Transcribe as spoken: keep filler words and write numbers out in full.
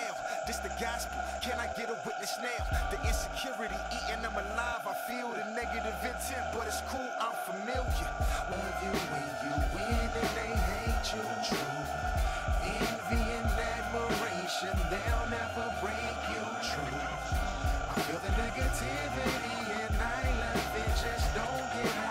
now. This the gospel, can I get a witness now? The insecurity eating them alive. I feel the negative intent, but it's cool, I'm familiar. Love you when you win and they hate you true. Envy and admiration, they'll never break you true. I feel the negativity and I love it, just don't get